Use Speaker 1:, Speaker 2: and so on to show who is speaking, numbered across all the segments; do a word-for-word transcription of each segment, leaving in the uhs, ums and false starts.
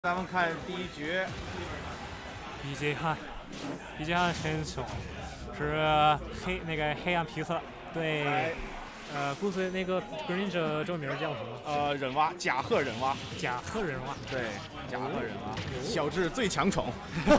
Speaker 1: 咱们看第一局
Speaker 2: ，B J 汉 ，B J 汉选手是黑那个黑暗皮色对，呃，故事那个 Greninja 这个名叫什么？
Speaker 1: 呃，忍蛙，甲贺忍蛙，
Speaker 2: 甲贺忍蛙，
Speaker 1: 对，甲贺忍蛙，小智最强宠。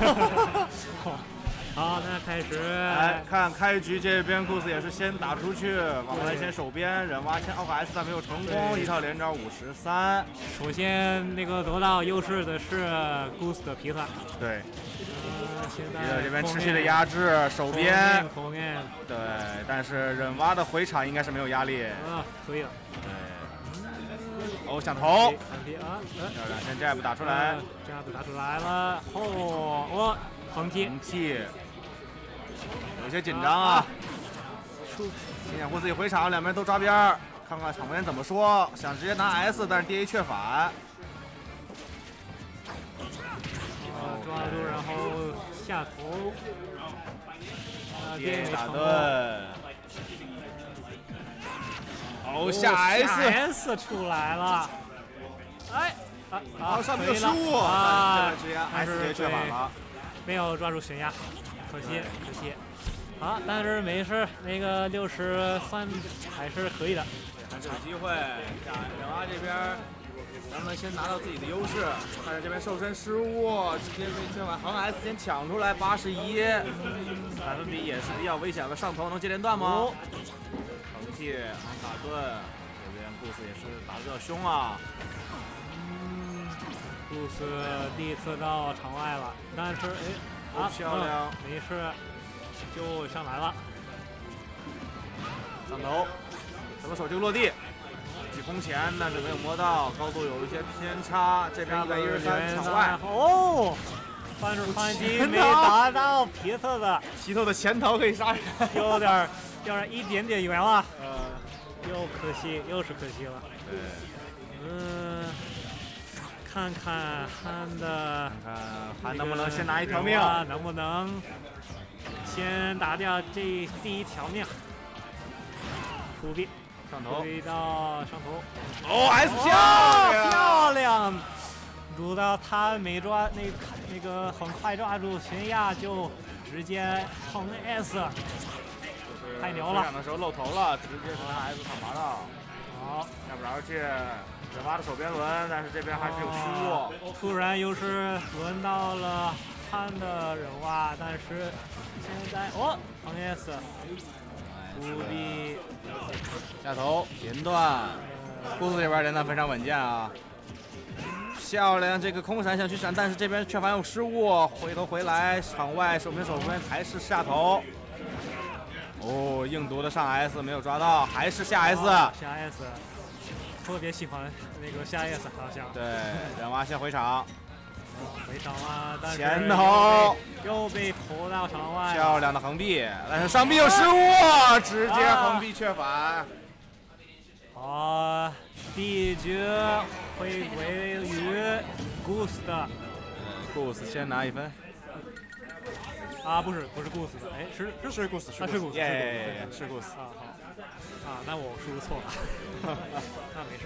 Speaker 2: 好，那开始。
Speaker 1: 来看开局这边，故事也是先打出去，往来先手边，忍蛙先奥克 S 但没有成功，一套连招五十三。
Speaker 2: 首先那个得到优势的是 Goose 的皮特。
Speaker 1: 对。
Speaker 2: 呃，现在
Speaker 1: 这边持续的压制，手边。
Speaker 2: 后面。
Speaker 1: 对，但是忍蛙的回场应该是没有压力。
Speaker 2: 啊，可以了。
Speaker 1: 对。哦，想投。
Speaker 2: 啊，
Speaker 1: 要两线 jab 打出来
Speaker 2: ，jab 打出来了，后我横踢。
Speaker 1: 横踢。有些紧张啊，先掩护自己回场，两边都抓边儿，看看场面怎么说。想直接拿 S， 但是 D A 却反。
Speaker 2: 抓住，然后下头。
Speaker 1: D A 打盾。哦，下
Speaker 2: S 出来了。哎，啊
Speaker 1: 啊，上面有失误啊，直接 S 直接却反了，
Speaker 2: 没有抓住悬崖。可惜，可惜，好，但是没事，那个六十三还是可以的，
Speaker 1: 还是有机会。忍蛙这边，咱们先拿到自己的优势，但是这边瘦身失误，直接被这把横 S 先抢出来，八十一，百分比也是比较危险的，上头能接连段吗？横踢，安卡顿，这边故事也是打得比较凶啊。
Speaker 2: 嗯，故事第一次到场外了，但是哎。啊，
Speaker 1: 漂亮，
Speaker 2: 嗯，没事，就上来了，
Speaker 1: 上头，什么手就落地，举空前，但是没有摸到，高度有一些偏差，这边一百一十三场外，
Speaker 2: 哦，翻手反击没达到皮特的，
Speaker 1: 皮特的前头可以杀人，
Speaker 2: 有点，有点一点点远了，呃，又可惜，又是可惜了，
Speaker 1: 对，
Speaker 2: 嗯。看看憨的，
Speaker 1: 看看憨能不能先拿一条命，
Speaker 2: 能不能先打掉这第一条命？出臂
Speaker 1: 上头，
Speaker 2: 推到上头。
Speaker 1: 哦 ，S 漂亮，
Speaker 2: 漂亮！如到他没抓那那个很快抓住悬崖，就直接横 S， 太牛了！
Speaker 1: 的时候露头了，直接是拿 S 上滑道。
Speaker 2: 好，
Speaker 1: 下不着去。忍蛙的手边轮，但是这边还是有失误。
Speaker 2: 哦、突然又是轮到了憨的忍蛙，但是现在哦，横 S， 无力
Speaker 1: 下头连段，故事这边连段非常稳健啊，漂亮！这个空闪想去闪，但是这边却反有失误，回头回来，场外手边手边还是下头。哦，硬毒的上 S 没有抓到，还是下 S，
Speaker 2: 哦、下 S。特别喜欢那个下 S 好像。
Speaker 1: 对，忍蛙先回场，
Speaker 2: 回场了，但是
Speaker 1: 前头
Speaker 2: 又被投到场外。
Speaker 1: 漂亮的横臂，但是上臂有失误，直接横臂却反。
Speaker 2: 好，第一局回归于 Goose 的
Speaker 1: ，Goose 先拿一分。
Speaker 2: 啊，不是，不是 Goose 的，哎，是是
Speaker 1: 是 Goose，
Speaker 2: 是 Goose，
Speaker 1: 耶，是 Goose。
Speaker 2: 啊好，啊，那我输错了，那没事。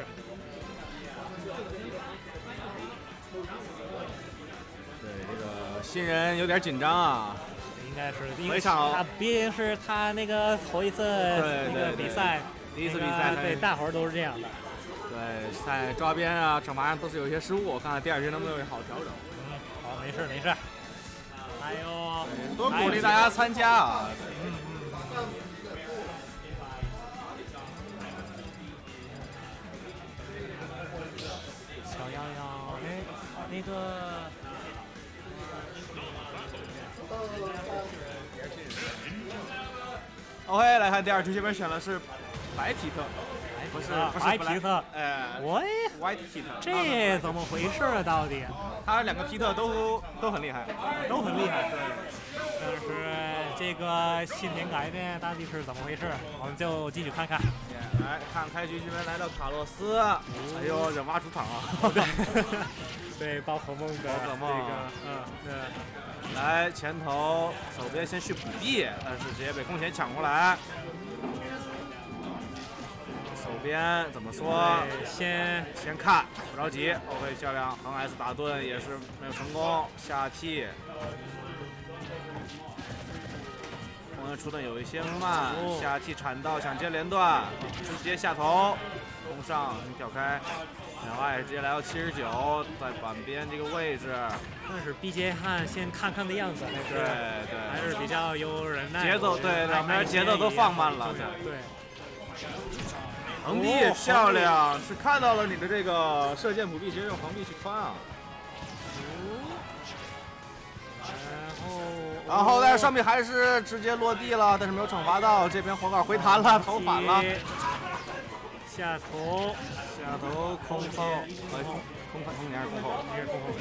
Speaker 1: 对，这个新人有点紧张啊，
Speaker 2: 应该是
Speaker 1: 回场，
Speaker 2: 他毕竟是他那个头一次那个比赛，
Speaker 1: 第一次比赛，
Speaker 2: 对，大伙儿都是这样的。
Speaker 1: 对，在抓边啊、惩罚上都是有一些失误，看看第二局能不能有好调整。
Speaker 2: 嗯，好，没事没事。还有，
Speaker 1: 多鼓励大家参加啊！
Speaker 2: 嗯嗯。小羊羊，哎，那个。
Speaker 1: OK， 来看第二局，这边选的是白皮特，不是不是
Speaker 2: 白皮特，
Speaker 1: 哎，
Speaker 2: 喂
Speaker 1: ，White 皮特，
Speaker 2: 这怎么回事啊？到底？
Speaker 1: 他两个皮特都都很厉害，
Speaker 2: 都很厉害，对。但是这个新品改变到底是怎么回事？我们就进去看看。
Speaker 1: 来看开局这边来到卡洛斯，哎呦，忍蛙主场啊！
Speaker 2: 对，对，宝可梦的
Speaker 1: 宝可梦，
Speaker 2: 这个，嗯，对。
Speaker 1: 来前头手边先去补臂，但是直接被空前抢过来。手边怎么说？
Speaker 2: 先
Speaker 1: 先看， 不着急 ，OK， 漂亮，横 S 打盾也是没有成功，下 T。红人出盾有一些慢，哦、下 T 铲到想接连段，直接下头，攻上跳开。 然后爱直接来到七十九，在板边这个位置。
Speaker 2: 但是 B J 汉先看看的样子，还是
Speaker 1: 对对，
Speaker 2: 还是比较有忍耐。
Speaker 1: 节奏对，两边节奏都放慢了。
Speaker 2: 对。
Speaker 1: 横臂也漂亮，是看到了你的这个射箭补臂，直接用横臂去穿啊。
Speaker 2: 然后，
Speaker 1: 然后但是上臂还是直接落地了，但是没有惩罚到，这边火杆回弹了，头反了。
Speaker 2: 下头。
Speaker 1: 下头空抛，呃，空空空空，你还是空后，
Speaker 2: 你是空后。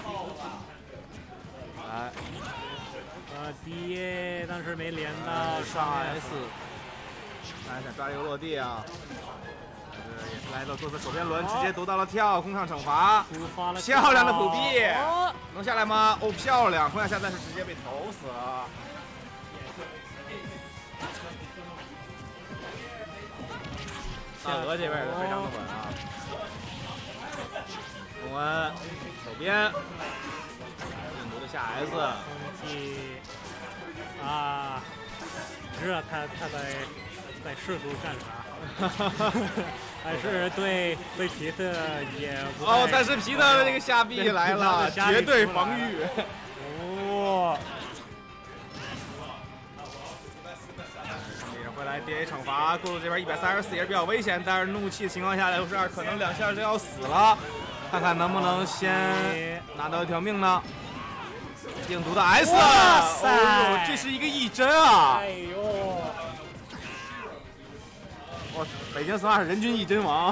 Speaker 1: 来，
Speaker 2: 呃 ，D， 当时没连到
Speaker 1: 上 S， 来想抓这个落地啊，但是也是来到做出手边轮，直接读到了跳，空上惩罚，漂亮的补臂，能下来吗？哦，漂亮，空下下，但是直接被投死了。 大鹅这边也是非常的稳啊，洪恩手边，印度的下 S，
Speaker 2: 空气啊，知道他他在在试图干啥，还是对对皮特也不
Speaker 1: 哦，但是皮特的这个下臂来了，绝对防御，
Speaker 2: 哦。
Speaker 1: 回来 D A 惩罚，咕噜这边一百三十四也是比较危险，但是怒气的情况下，六十二可能两下就要死了，看看能不能先拿到一条命呢？病毒的 S，
Speaker 2: 哇塞、
Speaker 1: 哦，这是一个一针啊！
Speaker 2: 哎呦，
Speaker 1: 哇，北京死马是人均一针王，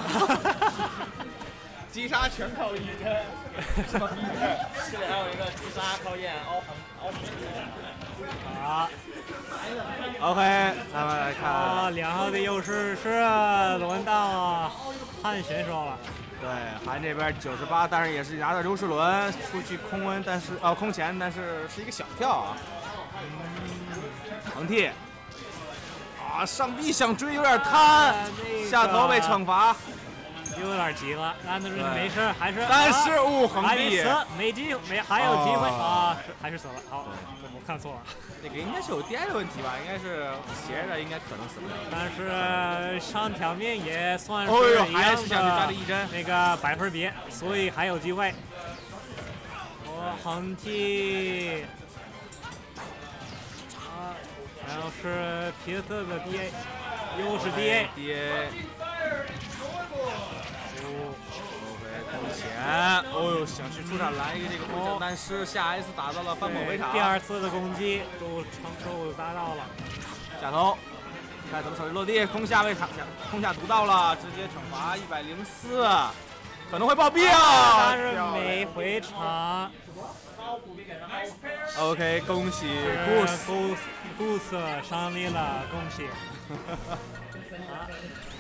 Speaker 1: 击杀全靠一针，这里还有一个击杀靠验凹痕凹痕。好。 OK， 咱们来看，
Speaker 2: 啊，两号的优势是轮到汉选手了。
Speaker 1: 对，韩这边九十八，但是也是拿到优势轮出去空温，但是呃空前，但是是一个小跳啊。横踢，啊，上臂想追有点贪，下头被惩罚，
Speaker 2: 有点急了，但是没事，还是
Speaker 1: 但是哦横臂，
Speaker 2: 没死，没机没还有机会啊，还是死了。好，我看错了。
Speaker 1: 那个应该是有 D I 的问题吧，应该是斜着，应该可能死不了。
Speaker 2: 但是上条面也算是
Speaker 1: 哦呦，还是想去抓这一针，
Speaker 2: 那个百分比，所以还有机会。我横踢，啊，然后是皮特的 D A， 又是 D A，
Speaker 1: D A。前，哦呦，想去出场来一个这个回旋，但是下 S 打到了翻滚回场。
Speaker 2: 第二次的攻击都承受达到了，
Speaker 1: 下头，看怎么手势落地，空下被场下空下读到了，直接惩罚一百零四，可能会爆毙啊！
Speaker 2: 但是没回场。
Speaker 1: OK， 恭喜
Speaker 2: Goose Goose 胜利了，恭喜。